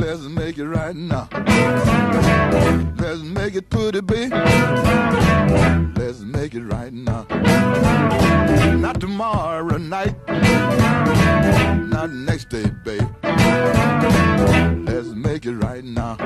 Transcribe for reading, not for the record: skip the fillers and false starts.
Let's make it right now. Let's make it pretty, babe. Let's make it right now. Not tomorrow night. Not next day, babe. Let's make it right now.